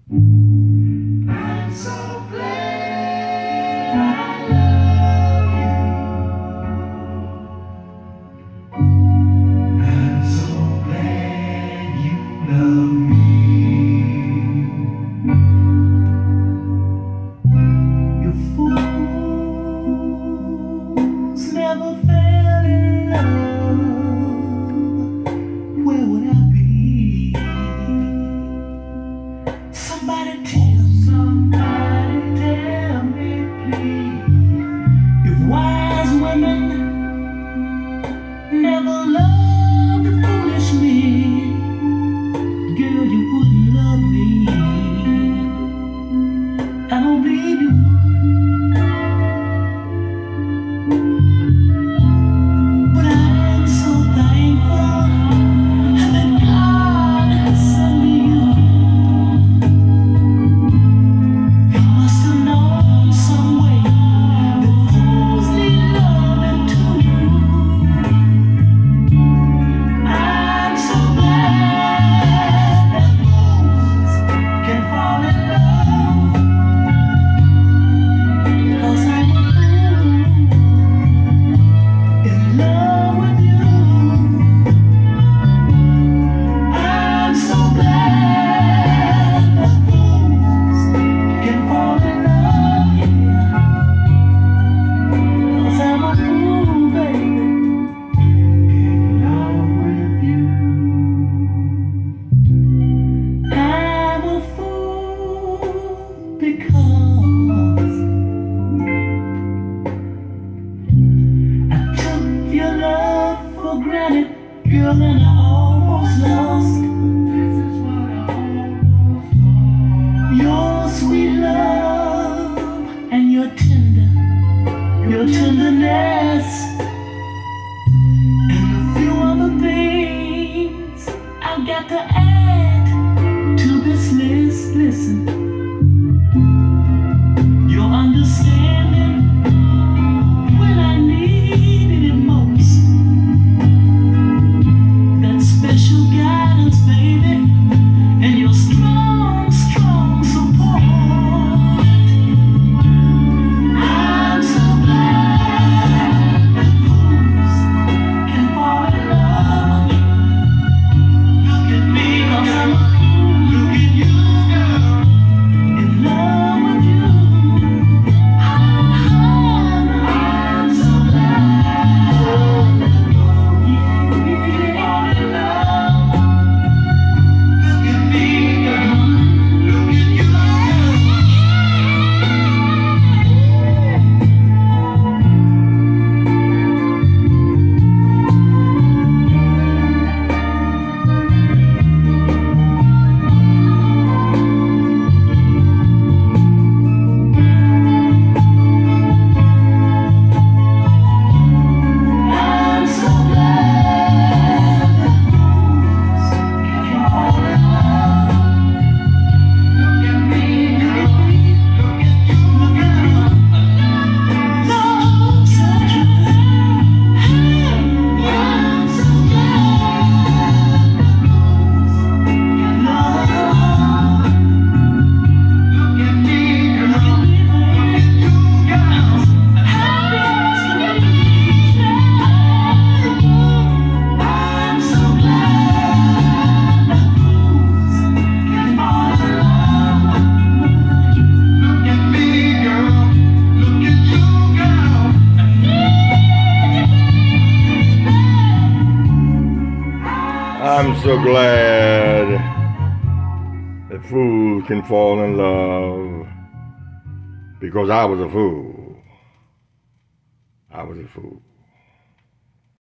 I'm so glad I love you. I'm so glad you love me. You fools never fell in love. Where would I be? Somebody tell me, please. If wise women never loved the foolish me, girl, you wouldn't love me. I don't believe you would. But I'm so thankful that God has sent me you. You must have known some way that fools need loving too. I'm so glad that fools can fall in love, 'cause I'm a fool in love with you. I'm so glad that fools can fall in love, yeah, 'cause I'm a fool, baby, in love with you. I'm a fool because I took your love for granted, girl, and I almost lost. This is what I almost lost. Your sweet love and your tenderness, and a few other things I've got to add to this list. Listen, your understanding when I needed it most, that special guidance, baby, and your strong support. I'm so glad that fools can fall in love. Look at me, 'cause I'm a fool. Look at you, girl, in love with you. I'm so glad that fools can fall in love. Look at me, girl. Look at you, girl. I'm so glad that fools can fall in love. Look at me, girl. Look at you, girl. Love's so true. I'm so glad that fools can love. Look at me, girl. Look at you, girl. Happiness can be easy. I'm so glad that fools can fall in love. Look at me, girl. Look at you, girl. I'm so glad that fools can fall in love, because I was a fool. I was a fool.